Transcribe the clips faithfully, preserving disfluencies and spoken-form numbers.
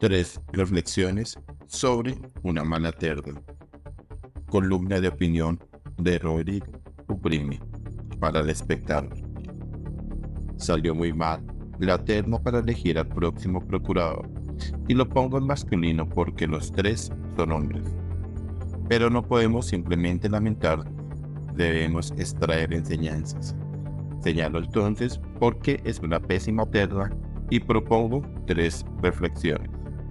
Tres reflexiones sobre una mala terna. Columna de opinión de Rodrigo Uprimi para El Espectador. Salió muy mal la terna para elegir al próximo procurador, y lo pongo en masculino porque los tres son hombres. Pero no podemos simplemente lamentar, debemos extraer enseñanzas. Señalo entonces por qué es una pésima terna y propongo tres reflexiones.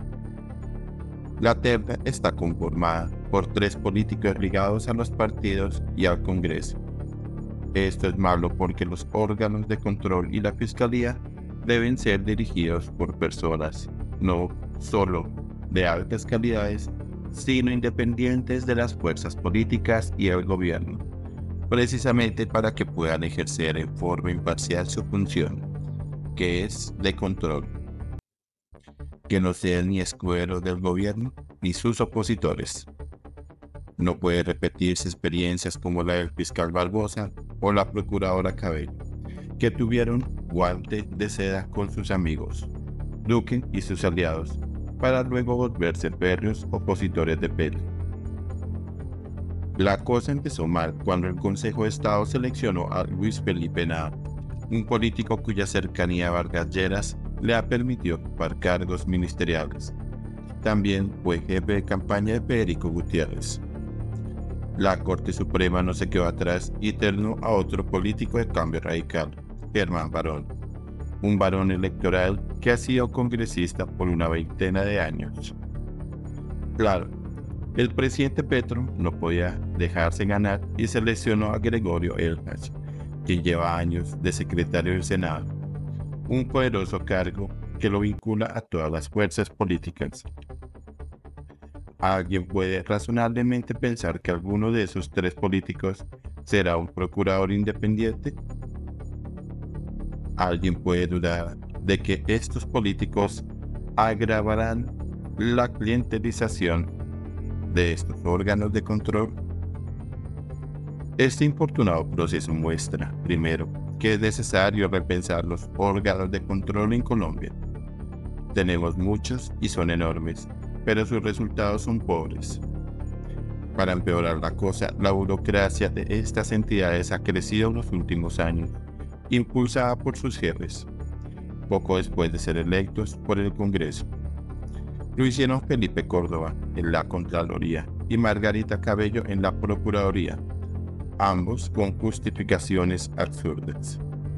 La terna está conformada por tres políticos ligados a los partidos y al Congreso. Esto es malo porque los órganos de control y la Fiscalía deben ser dirigidos por personas no solo de altas calidades, sino independientes de las fuerzas políticas y el gobierno, precisamente para que puedan ejercer en forma imparcial su función, que es de control. Que no sean ni escuderos del gobierno ni sus opositores. No puede repetirse experiencias como la del fiscal Barbosa o la procuradora Cabello, que tuvieron guante de seda con sus amigos, Duque y sus aliados, para luego volverse férreos opositores de Petro. La cosa empezó mal cuando el Consejo de Estado seleccionó a Luis Felipe Nava, un político cuya cercanía a Vargas Lleras le ha permitido ocupar cargos ministeriales. También fue jefe de campaña de Federico Gutiérrez. La Corte Suprema no se quedó atrás y ternó a otro político de cambio radical, Germán Barón, un varón electoral que ha sido congresista por una veintena de años. Claro, el presidente Petro no podía dejarse ganar y seleccionó a Gregorio Elhas, quien lleva años de secretario del Senado, un poderoso cargo que lo vincula a todas las fuerzas políticas. ¿Alguien puede razonablemente pensar que alguno de esos tres políticos será un procurador independiente? ¿Alguien puede dudar de que estos políticos agravarán la clientelización de estos órganos de control? Este infortunado proceso muestra, primero, que es necesario repensar los órganos de control en Colombia. Tenemos muchos y son enormes, pero sus resultados son pobres. Para empeorar la cosa, la burocracia de estas entidades ha crecido en los últimos años, impulsada por sus jefes, poco después de ser electos por el Congreso. Lo hicieron Felipe Córdoba en la Contraloría y Margarita Cabello en la Procuraduría, ambos con justificaciones absurdas.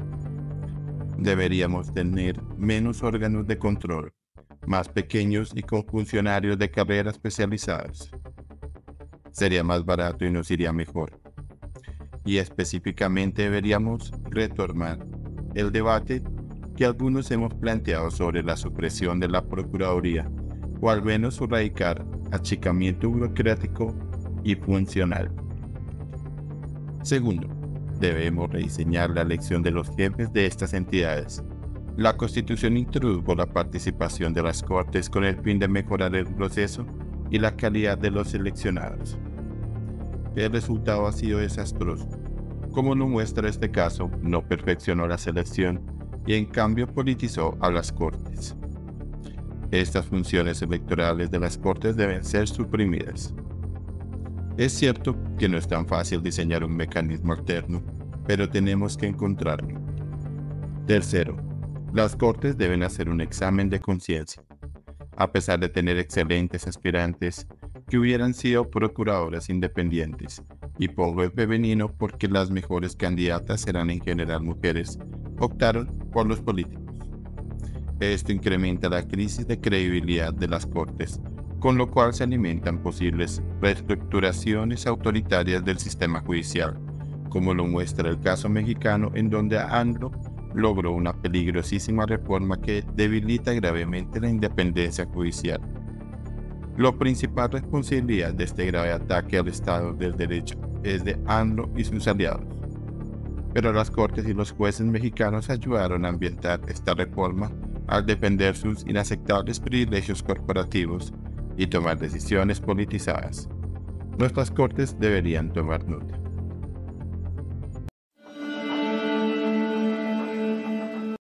Deberíamos tener menos órganos de control, más pequeños y con funcionarios de carrera especializadas. Sería más barato y nos iría mejor. Y específicamente deberíamos retomar el debate que algunos hemos planteado sobre la supresión de la Procuraduría, o al menos su radical achicamiento burocrático y funcional. Segundo, debemos rediseñar la elección de los jefes de estas entidades. La Constitución introdujo la participación de las Cortes con el fin de mejorar el proceso y la calidad de los seleccionados. El resultado ha sido desastroso. Como lo muestra este caso, no perfeccionó la selección y en cambio politizó a las Cortes. Estas funciones electorales de las Cortes deben ser suprimidas. Es cierto que no es tan fácil diseñar un mecanismo alterno, pero tenemos que encontrarlo. Tercero, las Cortes deben hacer un examen de conciencia. A pesar de tener excelentes aspirantes que hubieran sido procuradoras independientes, y pongo el femenino porque las mejores candidatas eran en general mujeres, optaron por los políticos. Esto incrementa la crisis de credibilidad de las Cortes, con lo cual se alimentan posibles reestructuraciones autoritarias del sistema judicial, como lo muestra el caso mexicano en donde AMLO logró una peligrosísima reforma que debilita gravemente la independencia judicial. La principal responsabilidad de este grave ataque al Estado del Derecho es de AMLO y sus aliados. Pero las Cortes y los jueces mexicanos ayudaron a ambientar esta reforma al defender sus inaceptables privilegios corporativos y tomar decisiones politizadas. Nuestras Cortes deberían tomar nota.